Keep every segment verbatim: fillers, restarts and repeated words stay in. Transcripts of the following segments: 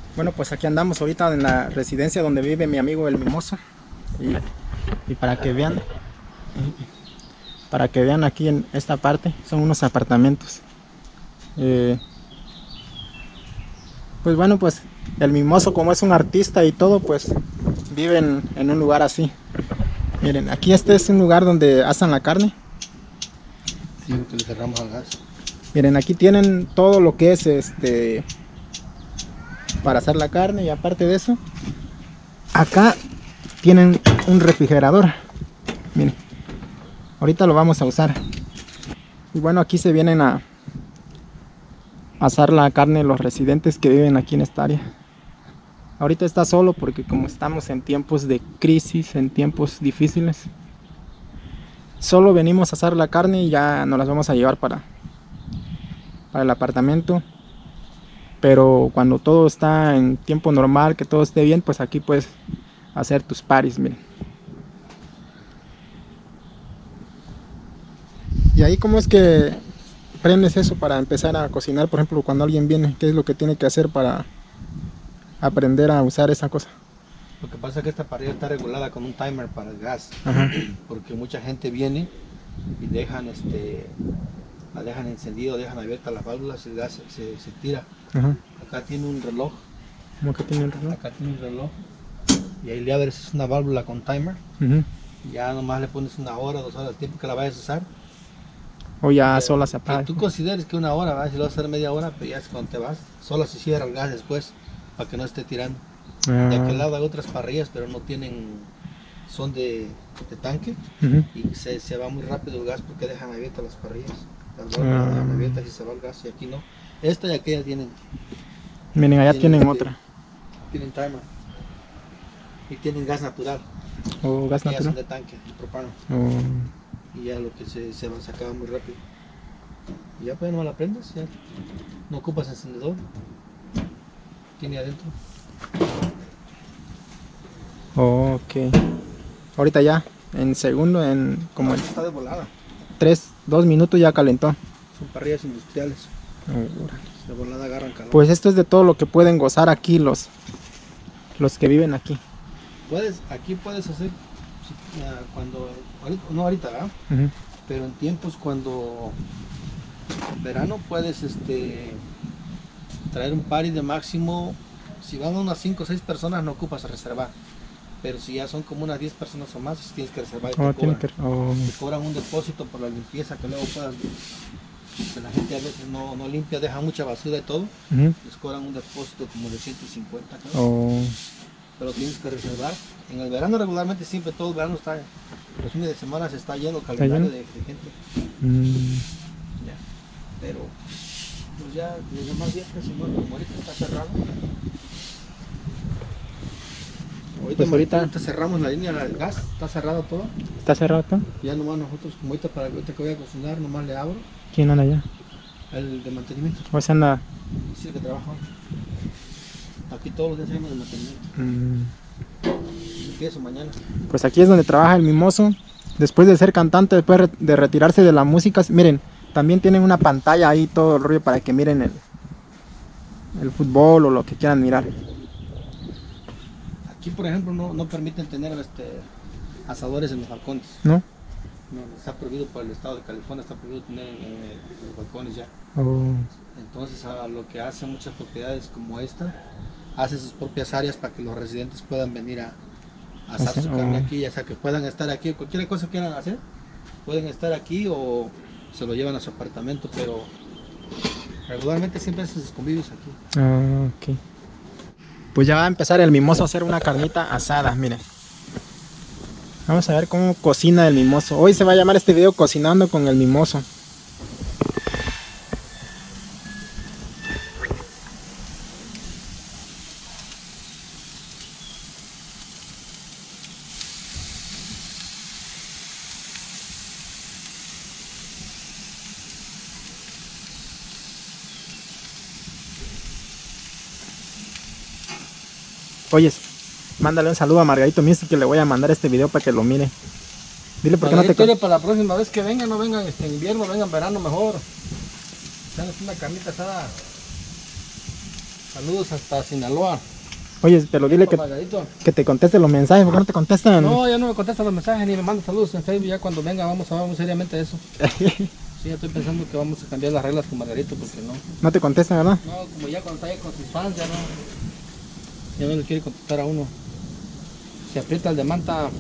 Bueno, pues aquí andamos ahorita en la residencia donde vive mi amigo el Mimoso. Y, y para que vean, para que vean aquí en esta parte, son unos apartamentos. Eh, pues bueno, pues el Mimoso, como es un artista y todo, pues vive en, en un lugar así. Miren, aquí este es un lugar donde asan la carne. Sí, que le cerramos al gas. Miren, aquí tienen todo lo que es este para hacer la carne, y aparte de eso, acá tienen un refrigerador. Miren, ahorita lo vamos a usar. Y bueno, aquí se vienen a asar la carne los residentes que viven aquí en esta área. Ahorita está solo porque como estamos en tiempos de crisis, en tiempos difíciles, solo venimos a asar la carne y ya nos las vamos a llevar para, para el apartamento. Pero cuando todo está en tiempo normal, que todo esté bien, pues aquí puedes hacer tus paris, miren. Y ahí, ¿cómo es que prendes eso para empezar a cocinar? Por ejemplo, cuando alguien viene, ¿qué es lo que tiene que hacer para aprender a usar esa cosa? Lo que pasa es que esta parrilla está regulada con un timer para el gas. Ajá. Porque mucha gente viene y dejan este la dejan encendido, dejan abiertas las válvulas y el gas se, se, se tira. Ajá. Acá tiene un reloj. ¿Cómo que tiene el reloj? Acá tiene un reloj. Y ahí le abres, es una válvula con timer. Uh-huh. Y ya nomás le pones una hora, dos horas, el tiempo que la vayas a usar. O ya Que- sola se que apaga. tú consideres que una hora, ¿verdad? Si lo vas a hacer media hora, pues ya es cuando te vas. Solo se cierra el gas después, para que no esté tirando. Ah. De aquel lado hay otras parrillas, pero no tienen, son de, de tanque. Uh-huh. Y se, se va muy rápido el gas porque dejan abiertas las parrillas. Las Ah. válvulas dejan abiertas y se va el gas, y aquí no. Esta y aquella tienen, Miren, allá tienen tienen este- otra. tienen timer. Y tienen gas natural. O gas Que ya son natural. de tanque, de propano. O... Y ya lo que se, se, va- se acaba muy rápido. Y ya pues no la prendes, ya no ocupas encendedor. Tiene adentro. Ok. Ahorita ya, en segundo, en como en Está de volada. tres, dos minutos ya calentó. Son parrillas industriales. Oh, De volada agarran calor. pues esto es de todo lo que pueden gozar aquí los, los que viven aquí. Puedes, aquí puedes hacer si- ah, cuando, ahorita- no ahorita, ¿verdad? Uh-huh. Pero en tiempos cuando en verano puedes este traer un party de máximo, si van unas cinco o seis personas no ocupas reservar, pero si ya son como unas diez personas o más tienes que reservar y te, Oh, cobran, tiene que... oh. te cobran un depósito por la limpieza que luego puedas, que la gente a veces no, no limpia, deja mucha basura y todo, Uh-huh. les cobran un depósito como de ciento cincuenta, creo. Oh. Pero tienes que reservar. En el verano regularmente siempre todo el verano está, los fines de semana se está lleno el calendario lleno? de, de gente. Mm. Ya. Pero pues ya los demás días que se mueren, como ahorita está cerrado. Ahorita, Pues ahorita- ahorita cerramos la línea del gas, está cerrado todo. ¿Está cerrado todo? Ya nomás nosotros, como ahorita para ahorita que voy a cocinar, nomás le abro ¿Quién anda allá? el de mantenimiento. O sea, anda... Sí, el que trabaja. Aquí todos los días hacemos de mantenimiento. Mm. Empiezo mañana. Pues aquí es donde trabaja el Mimoso. Después de ser cantante, después re- de retirarse de la música, miren, también tienen una pantalla ahí, todo el rollo para que miren el, el fútbol o lo que quieran mirar. Aquí, por ejemplo, no, no permiten tener este, asadores en los balcones. ¿No? No, está prohibido por el estado de California, está prohibido tener en, en los balcones ya. Oh. Entonces, a lo que hacen muchas propiedades como esta, hace sus propias áreas para que los residentes puedan venir a, a asar Así, su carne oh. aquí, ya sea que puedan estar aquí, cualquier cosa que quieran hacer, pueden estar aquí o se lo llevan a su apartamento, pero regularmente siempre hacen sus convivios aquí. Ah, ok. Pues ya va a empezar el Mimoso a hacer una carnita asada, miren. Vamos a ver cómo cocina el Mimoso. Hoy se va a llamar este video Cocinando con el Mimoso. Oyes, mándale un saludo a Margarito Misto que le voy a mandar este video para que lo mire. Dile por qué no te... Para, para la próxima vez que vengan, no vengan este, en invierno, vengan en verano mejor. Sean una carnita asada. Saludos hasta Sinaloa. Oye, pero dile que, Margarito. que te conteste los mensajes, ¿por qué no te contestan? No, ya no me contesta los mensajes ni me manda saludos en Facebook. Ya cuando venga vamos a hablar muy seriamente de eso. Sí, ya estoy pensando que vamos a cambiar las reglas con Margarito porque no. No te contestan, ¿verdad? No, como ya cuando está ahí con sus fans ya no. Ya no le quiere contestar a uno. Se aprieta el de manta.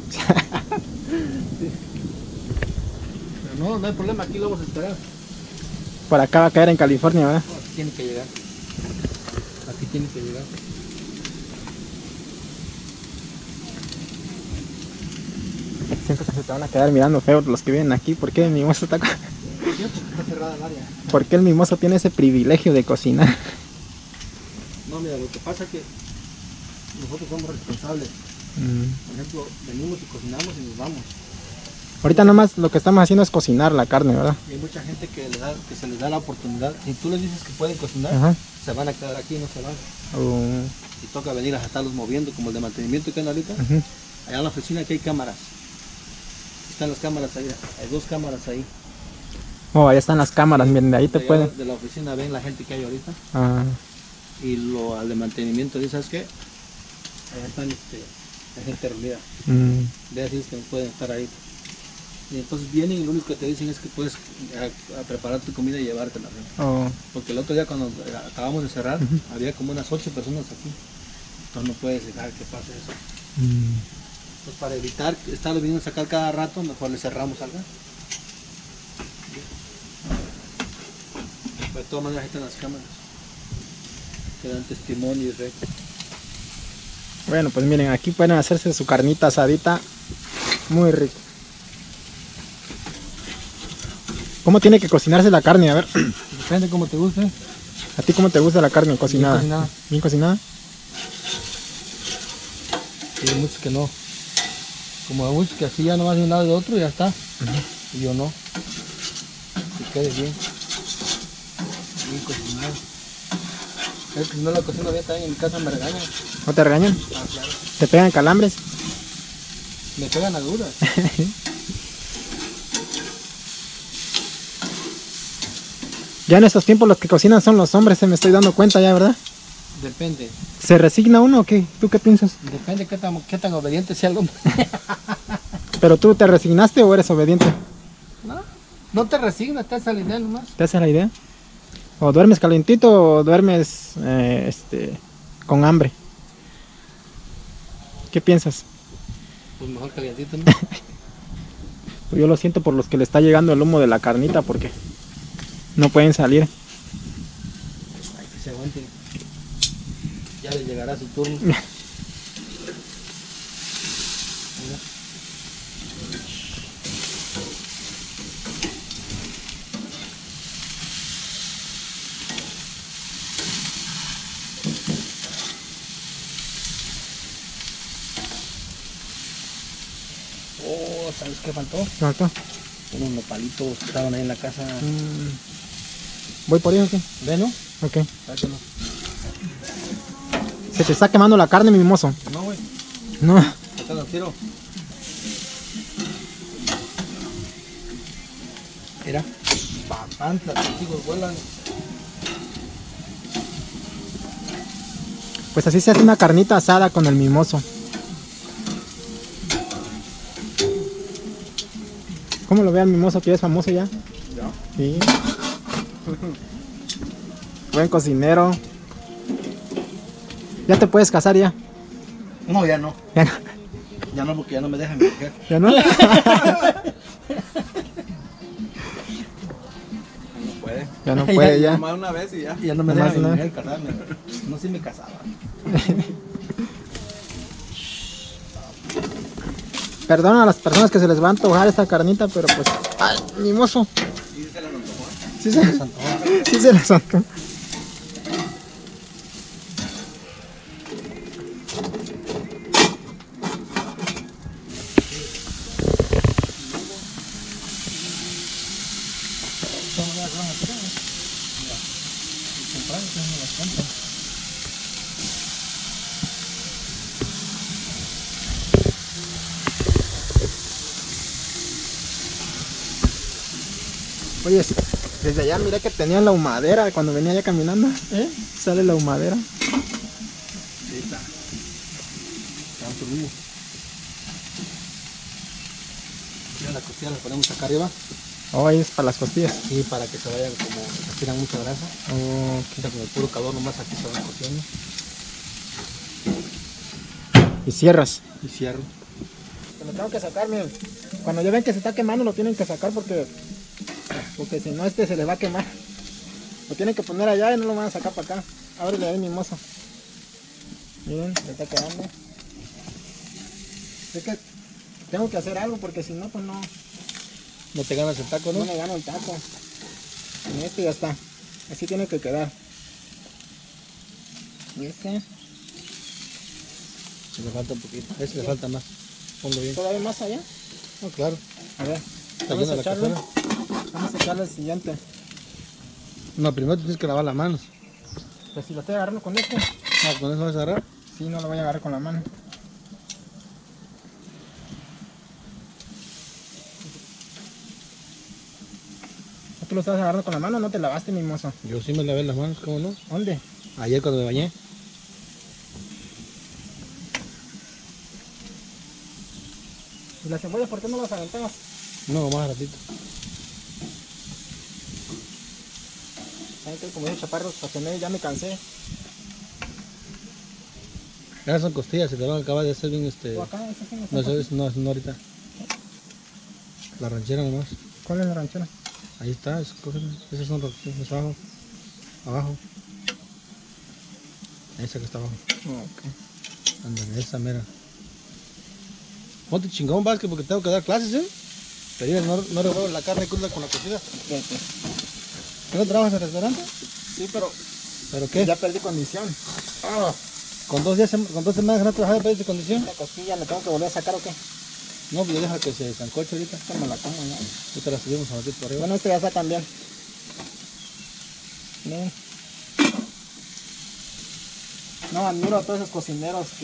Pero no, no hay problema, aquí lo vamos a esperar. Por acá va a caer en California, ¿verdad? No, aquí tiene que llegar. Aquí tiene que llegar. Siento que se te van a quedar mirando feo los que vienen aquí. ¿Por qué el mimoso está... ¿Por qué? Porque está cerrada el área. ¿Por qué el mimoso tiene ese privilegio de cocinar? No, mira, lo que pasa es que nosotros somos responsables. Mm. Por ejemplo, venimos y cocinamos y nos vamos. Ahorita nomás lo que estamos haciendo es cocinar la carne, ¿verdad? Y hay mucha gente que, le da, que se les da la oportunidad. Si tú les dices que pueden cocinar, Ajá. se van a quedar aquí y no se van. Uh, Y toca venir a estarlos moviendo, como el de mantenimiento que anda ahorita. uh-huh. Allá en la oficina aquí hay cámaras. Están las cámaras ahí, hay dos cámaras ahí. Oh, ahí están las cámaras, miren, de ahí te Allá pueden... de la oficina ven la gente que hay ahorita. Ah, Y lo al de mantenimiento, dice, ¿sabes qué? Allá están este, la gente reunida. mm, De decir que no pueden estar ahí. Y entonces vienen y lo único que te dicen es que puedes a, a preparar tu comida y llevártela. ¿No? oh, Porque el otro día cuando acabamos de cerrar, Ujú. había como unas ocho personas aquí. Entonces no puedes dejar que pase eso. mm. Entonces para evitar estar viniendo a sacar cada rato, mejor le cerramos algo. De todas maneras ahí están las cámaras. Que dan testimonio y re. Bueno, pues miren, aquí pueden hacerse su carnita asadita muy rico. ¿Cómo tiene que cocinarse la carne? A ver, Depende cómo te guste. ¿a ti cómo te gusta la carne cocinada? Bien cocinada. ¿Bien cocinada? Y hay muchos que no. Como hay muchos que así ya nomás de un lado y de otro y ya está. Ujú. Y yo no. Que quede bien. Bien cocinado. Es que si no la cocino bien también en mi casa me regañan. ¿No te regañan? Ah, claro. ¿Te pegan calambres? Me pegan agruras. Ya en estos tiempos los que cocinan son los hombres, se me estoy dando cuenta ya, ¿verdad? Depende. ¿Se resigna uno o qué? ¿Tú qué piensas? Depende qué tan, qué tan obediente sea el hombre. ¿Pero tú te resignaste o eres obediente? No, no te resignas, te haces la idea nomás. ¿Te haces la idea? ¿O duermes calentito o duermes eh, este, con hambre? ¿Qué piensas? Pues mejor calientito, ¿no? Pues yo lo siento por los que le está llegando el humo de la carnita porque no pueden salir. Ay, que se aguante. Ya le llegará su turno. Mira. Oh, ¿sabes qué faltó? ¿Qué faltó? Unos nopalitos que estaban ahí en la casa. Mm, ¿Voy por ahí o qué? ¿Ve, no? Ok. Sáquenlo. Se te está quemando la carne, mi mimoso. No, güey. No. Acá lo tiro. Mira. Papantla, tus hijos vuelan. Pues así se hace una carnita asada con el mimoso. ¿Cómo lo ve el mimoso que ya es famoso ya? Ya. Sí. Buen cocinero. Ya te puedes casar ya. No, ya no. Ya no. Ya no, porque ya no me dejan mi mujer. ¿Ya no? No puede. Ya no puede ya. Nomás una vez y ya. Ya no me Nomás dejan mi una. mujer casarme. No, sí me casaba. Perdona a las personas que se les va a antojar esta carnita, pero pues... ¡Ay, mimoso! ¿Y se la antojó? Sí se, sí se les antojó. Oye, desde allá miré que tenían la humadera cuando venía ya caminando. ¿Eh? Sale la humadera. está. Tanto humo. Ya la costilla la ponemos acá arriba. Oh, ahí es para las costillas. Sí, para que se vayan como que se tiran mucha grasa. Oh, Quita con el puro calor nomás aquí se van cociendo. y cierras. Y cierro. Lo tengo que sacar, miren. Cuando ya ven que se está quemando lo tienen que sacar porque porque si no este se le va a quemar. Lo tienen que poner allá y no lo van a sacar para acá. Ábrele ahí, mimoso. Miren, se está quedando. Es que tengo que hacer algo porque si no, pues no, No te ganas el taco, ¿no? no me gano el taco. Y este ya está. Así tiene que quedar. Y este, Se le falta un poquito. A ese le falta más. Ponlo bien. todavía más allá. No, claro. A ver, Está vamos llena a la echarle. cazuela. Vamos a echarle el siguiente. No, primero tienes que lavar las manos. Pues si lo estoy agarrando con este, Ah, con eso vas a agarrar. sí, no lo voy a agarrar con la mano. ¿Tú lo estás agarrando con la mano o no te lavaste, mimoso? Yo sí me lavé las manos, ¿cómo no? ¿Dónde? Ayer cuando me bañé. ¿Y las cebollas por qué no las aventabas? No, más ratito. ¿Saben qué? Como dice Chaparro, cociné, ya me cansé. Esas son costillas, se te van a acabar de hacer bien este... ¿Tú acá? ¿Esa quién No, está? eso es, no, no ahorita. La ranchera nomás. ¿Cuál es la ranchera? Ahí está, es- cógela. Esas son las abajo. Abajo. Esa que está abajo. Ok. Ándale, esa mera. Ponte chingón, Vázquez, porque tengo que dar clases, ¿eh? Pero no, no revuelvo la carne cruda con la cocina. ¿Qué no trabajas en el restaurante? Sí, pero ¿Pero qué? ya perdí condición. Ah, ¿Con dos días, con dos semanas que no trabajas de condición? ¿La costilla la tengo que volver a sacar o qué? No, pues deja que se sancoche ahorita. Esta me la como ya. Ahorita la subimos a batir por arriba. Bueno, este ya está también. Miren. No, admiro a todos esos cocineros que...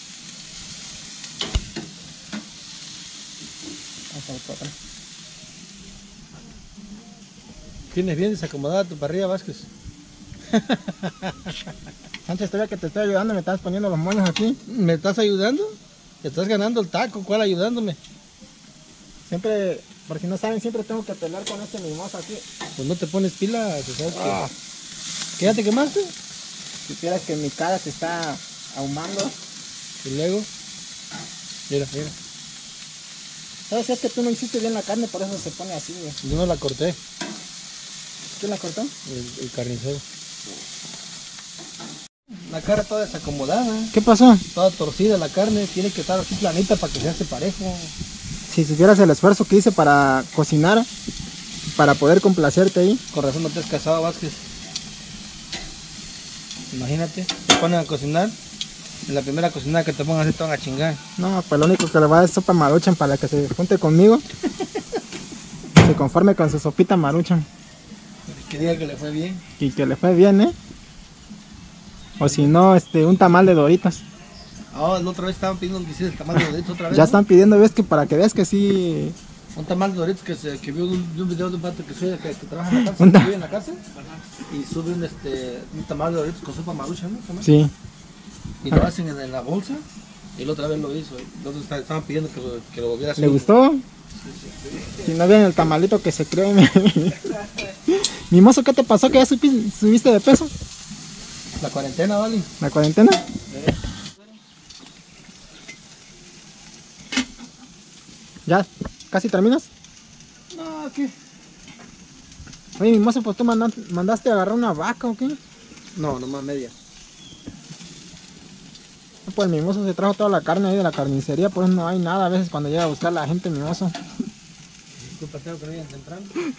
Vamos a ver por acá. Tienes bien desacomodada tu parrilla, Vázquez. Antes todavía que te estoy ayudando me estás poniendo los moños aquí. ¿Me estás ayudando? Te estás ganando el taco, ¿cuál ayudándome? Siempre, por si no saben, siempre tengo que pelear con este mimoso aquí. Pues no te pones pila, ¿tú sabes Ah. qué? ¿Qué ya te quemaste? Si supieras que mi cara se está ahumando. Y luego, mira, mira, ¿Sabes? Es que tú no hiciste bien la carne, por eso se pone así, güey. yo no la corté, ¿Quién la cortó? el, el carnicero. La cara toda desacomodada, ¿Qué pasó? toda torcida la carne, tiene que estar así planita para que se hace parejo. Si supieras el esfuerzo que hice para cocinar, para poder complacerte ahí. Con razón no te has casado, Vázquez. Imagínate, te ponen a cocinar, en la primera cocinada que te pongan así te van a chingar. No, pues lo único que le va a dar es sopa maruchan para que se junte conmigo. Se conforme con su sopita maruchan. Que diga que le fue bien. Y que le fue bien, ¿eh? O si no, este, un tamal de Doritos. Ah, la otra vez estaban pidiendo que hiciera el tamal de Doritos otra vez. Ya ¿no? están pidiendo, ves que para que veas que sí. Un tamal de Doritos que, se, que vio de un, de un video de un vato que, sube, que, que trabaja en la cárcel, Un ta- que vive en la cárcel. Y sube un, este, un tamal de Doritos con sopa marucha, ¿no? También. Sí. Y lo hacen en, en la bolsa. Y la otra vez lo hizo. Y los otros está- estaban pidiendo que lo, que lo volviera a hacer. ¿Le gustó? Si no ven el tamalito que se cree. Mi mozo, ¿qué te pasó? ¿Que ya supi- subiste de peso? La cuarentena, ¿vale? ¿La cuarentena? ¿Ya? ¿Casi terminas? No, ¿qué? Oye, mi mozo, pues tú mandan- mandaste a agarrar una vaca o qué? No, nomás media. No, pues mi mozo se trajo toda la carne ahí de la carnicería, pues no hay nada a veces cuando llega a buscar la gente, mi mozo. Disculpa, tengo que no vayan temprano.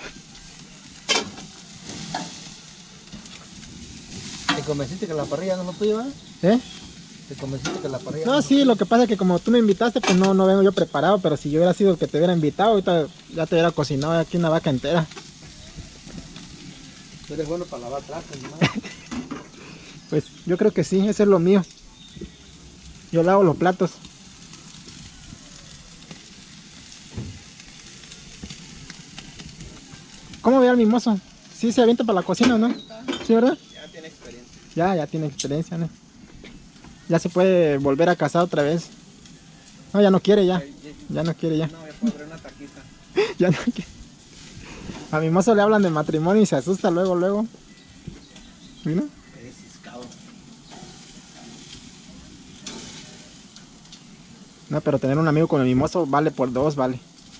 ¿Te convenciste que la parrilla no es lo tuyo, ¿eh? ¿Eh? ¿Te convenciste que la parrilla No, es sí, lo que pasa es que como tú me invitaste, pues no, no vengo yo preparado, pero si yo hubiera sido el que te hubiera invitado, ahorita ya te hubiera cocinado aquí una vaca entera. Tú eres bueno para lavar trastes, ¿no? Pues yo creo que sí, eso es lo mío. Yo lavo los platos. ¿Cómo ve al mimoso? ¿Sí se avienta para la cocina o no? ¿Sí, verdad? Ya tiene experiencia. Ya, ya tiene experiencia, ¿no? Ya se puede volver a casar otra vez. No, ya no quiere ya. Ya no quiere ya. No, ya puedo traer una taquita. Ya no quiere. A mi mozo le hablan de matrimonio y se asusta luego, luego. ¿Mira? Es ciscado. No, pero tener un amigo como mi mozo vale por dos, vale.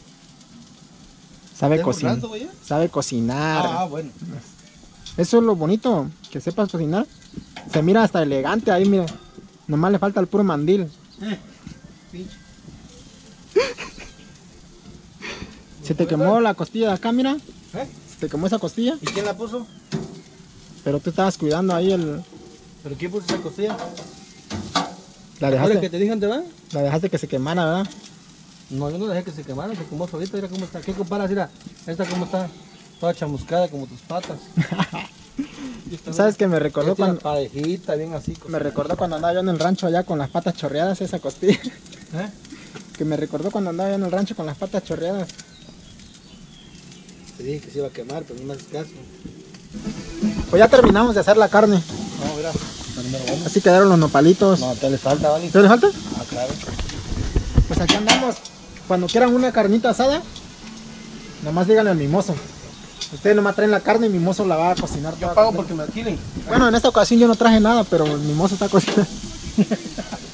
Sabe ¿Estás cocinar. burlando, güey? Sabe cocinar. Ah, bueno. Eso es lo bonito, que sepas cocinar. Se mira hasta elegante ahí, mira. Nomás le falta el puro mandil. Eh, pinche. Se te quemó la costilla de acá, mira. ¿Eh? Se te quemó esa costilla. ¿Y quién la puso? Pero tú estabas cuidando ahí el... ¿Pero quién puso esa costilla? La ¿Ahora que dejaste, te dije dónde va? la dejaste que se quemara, ¿verdad? No, yo no dejé que se quemara, se quemó solita, mira cómo está. ¿Qué comparas? Mira, esta cómo está, toda chamuscada como tus patas. ¿Sabes que me recordó Esta cuando... parejita, bien así. Me cocinada. recordó cuando andaba yo en el rancho allá con las patas chorreadas esa costilla. ¿Eh? Que me recordó cuando andaba yo en el rancho con las patas chorreadas. Te dije que se iba a quemar, pero no me haces caso. Pues ya terminamos de hacer la carne. No, mira, la número uno. Así quedaron los nopalitos. No, te le falta, ¿vale? ¿Te le falta? Ah, claro. Pues aquí andamos. Cuando quieran una carnita asada, nomás díganle al mimoso. Ustedes nomás traen la carne y mi mozo la va a cocinar. Yo toda pago completa. porque me alquilen. Bueno, en esta ocasión yo no traje nada, pero mi mozo está cocinando.